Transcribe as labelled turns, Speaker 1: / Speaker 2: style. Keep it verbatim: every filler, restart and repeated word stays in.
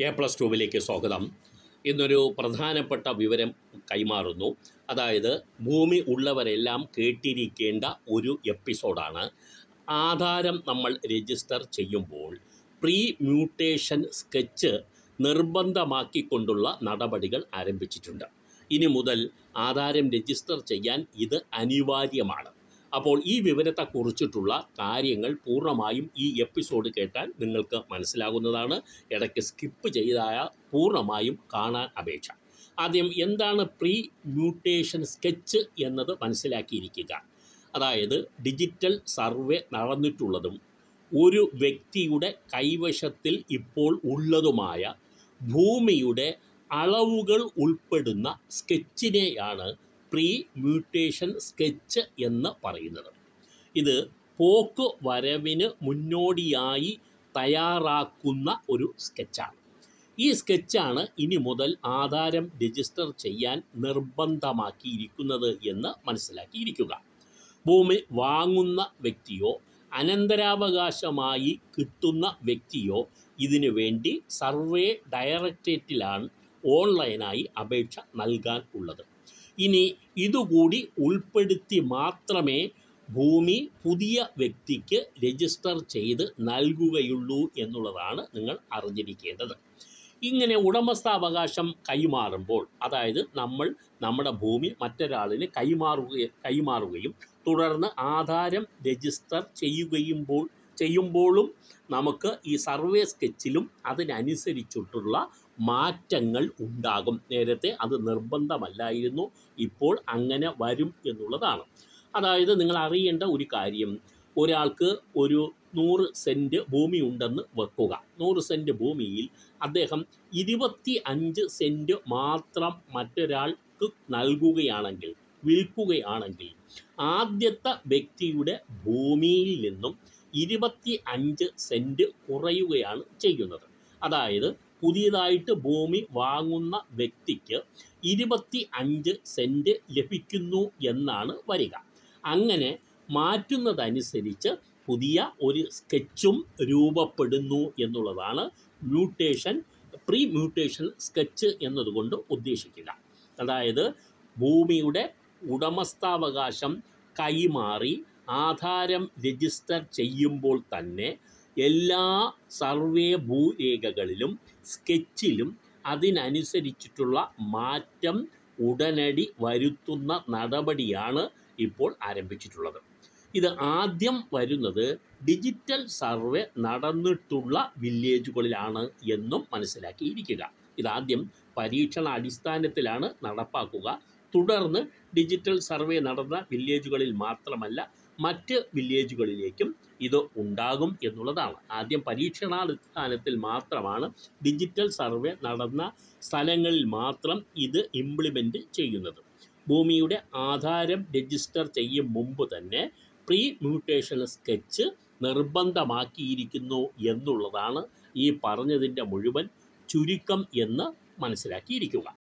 Speaker 1: A plus ട്യൂബിലേക്ക് സ്വാഗതം. ഇന്നൊരു പ്രധാനപ്പെട്ട വിവരം കൈമാറുന്നു. അതായത് ഭൂമി ഉള്ളവരെല്ലാം കേട്ടിരിക്കേണ്ട ഒരു എപ്പിസോഡാണ്. ആധാരം നമ്മൾ രജിസ്റ്റർ ചെയ്യുമ്പോൾ പ്രീ മ്യൂട്ടേഷൻ സ്കെച്ച് നിർബന്ധമാക്കിക്കൊണ്ടുള്ള നടപടികൾ ആരംഭിച്ചിട്ടുണ്ട്. ഇനി മുതൽ ആധാരം രജിസ്റ്റർ ചെയ്യാൻ ഇത് അനിവാര്യമാണ്. അപ്പോൾ ഈ വിവരത്തെക്കുറിച്ചിട്ടുള്ള കാര്യങ്ങൾ പൂർണ്ണമായും ഈ എപ്പിസോഡ് കേട്ടാൽ നിങ്ങൾക്ക് മനസ്സിലാകുന്നതാണ്. ഇടയ്ക്ക് സ്കിപ്പ് ചെയ്തായ പൂർണ്ണമായും കാണാൻ അപേക്ഷ. ആദ്യം എന്താണ് പ്രീ മ്യൂട്ടേഷൻ സ്കെച്ച് എന്നത് മനസ്സിലാക്കിയിരിക്കുക. അതായത് ഡിജിറ്റൽ സർവേ നടന്നിട്ടുള്ളതും ഒരു വ്യക്തിയുടെ കൈവശത്തിൽ ഇപ്പോൾ ഉള്ളതുമായ ഭൂമിയുടെ അളവുകൾ ഉൾപ്പെടുന്ന സ്കെച്ചിനെയാണ് പ്രീ മ്യൂട്ടേഷൻ സ്കെച്ച് എന്ന് പറയുന്നത്. ഇത് പോക്ക് വരവിന് മുന്നോടിയായി തയ്യാറാക്കുന്ന ഒരു സ്കെച്ചാണ്. ഈ സ്കെച്ചാണ് ഇനി മുതൽ ആധാരം രജിസ്റ്റർ ചെയ്യാൻ നിർബന്ധമാക്കിയിരിക്കുന്നത് എന്ന് മനസ്സിലാക്കിയിരിക്കുക. ഭൂമി വാങ്ങുന്ന വ്യക്തിയോ അനന്തരാവകാശമായി കിട്ടുന്ന വ്യക്തിയോ ഇതിനു വേണ്ടി സർവേ ഡയറക്ടറേറ്റിലാണ് ഓൺലൈനായി അപേക്ഷ നൽകാൻ ഉള്ളത്. ഇനി ഇതുകൂടി ഉൾപ്പെടുത്തി മാത്രമേ ഭൂമി പുതിയ വ്യക്തിക്ക് രജിസ്റ്റർ ചെയ്ത് നൽകുകയുള്ളൂ എന്നുള്ളതാണ് നിങ്ങൾ അറിഞ്ഞിരിക്കേണ്ടത്. ഇങ്ങനെ ഉടമസ്ഥാവകാശം കൈമാറുമ്പോൾ, അതായത് നമ്മൾ നമ്മുടെ ഭൂമി മറ്റൊരാളിന് കൈമാറുക കൈമാറുകയും തുടർന്ന് ആധാരം രജിസ്റ്റർ ചെയ്യുകയുമ്പോൾ ചെയ്യുമ്പോഴും നമുക്ക് ഈ സർവേ സ്കെച്ചിലും അതിനനുസരിച്ചിട്ടുള്ള മാറ്റങ്ങൾ ഉണ്ടാകും. നേരത്തെ അത് നിർബന്ധമല്ലായിരുന്നു, ഇപ്പോൾ അങ്ങനെ വരും എന്നുള്ളതാണ്. അതായത് നിങ്ങൾ അറിയേണ്ട ഒരു കാര്യം, ഒരാൾക്ക് ഒരു നൂറ് സെൻറ്റ് ഭൂമി ഉണ്ടെന്ന് വെക്കുക. നൂറ് സെൻറ്റ് ഭൂമിയിൽ അദ്ദേഹം ഇരുപത്തി അഞ്ച് സെൻറ്റ് മാത്രം മറ്റൊരാൾക്ക് നൽകുകയാണെങ്കിൽ, വിൽക്കുകയാണെങ്കിൽ, ആദ്യത്തെ വ്യക്തിയുടെ ഭൂമിയിൽ നിന്നും ഇരുപത്തി അഞ്ച് സെൻറ്റ് കുറയുകയാണ് ചെയ്യുന്നത്. അതായത് പുതിയതായിട്ട് ഭൂമി വാങ്ങുന്ന വ്യക്തിക്ക് ഇരുപത്തി അഞ്ച് സെൻറ്റ് ലഭിക്കുന്നു എന്നാണ് വരിക. അങ്ങനെ മാറ്റുന്നതനുസരിച്ച് പുതിയ ഒരു സ്കെച്ചും രൂപപ്പെടുന്നു എന്നുള്ളതാണ് മ്യൂട്ടേഷൻ പ്രീ മ്യൂട്ടേഷൻ സ്കെച്ച് എന്നതുകൊണ്ട് ഉദ്ദേശിക്കുക. അതായത് ഭൂമിയുടെ ഉടമസ്ഥാവകാശം കൈമാറി ആധാരം രജിസ്റ്റർ ചെയ്യുമ്പോൾ തന്നെ എല്ലാ സർവേ ഭൂരേഖകളിലും സ്കെച്ചിലും അതിനനുസരിച്ചിട്ടുള്ള മാറ്റം ഉടനടി വരുത്തുന്ന നടപടിയാണ് ഇപ്പോൾ ആരംഭിച്ചിട്ടുള്ളത്. ഇത് ആദ്യം വരുന്നത് ഡിജിറ്റൽ സർവേ നടന്നിട്ടുള്ള വില്ലേജുകളിലാണ് എന്നും മനസ്സിലാക്കിയിരിക്കുക. ഇതാദ്യം പരീക്ഷണ അടിസ്ഥാനത്തിലാണ് നടപ്പാക്കുക. തുടർന്ന് ഡിജിറ്റൽ സർവേ നടന്ന വില്ലേജുകളിൽ മാത്രമല്ല മറ്റ് വില്ലേജുകളിലേക്കും ഇത് ഉണ്ടാകും എന്നുള്ളതാണ്. ആദ്യം പരീക്ഷണാടിസ്ഥാനത്തിൽ മാത്രമാണ് ഡിജിറ്റൽ സർവേ നടന്ന സ്ഥലങ്ങളിൽ മാത്രം ഇത് ഇംപ്ലിമെൻ്റ് ചെയ്യുന്നത്. ഭൂമിയുടെ ആധാരം രജിസ്റ്റർ ചെയ്യും മുമ്പ് തന്നെ പ്രീ മ്യൂട്ടേഷൻ സ്കെച്ച് നിർബന്ധമാക്കിയിരിക്കുന്നു എന്നുള്ളതാണ് ഈ പറഞ്ഞതിൻ്റെ മുഴുവൻ ചുരുക്കം എന്ന് മനസ്സിലാക്കിയിരിക്കുക.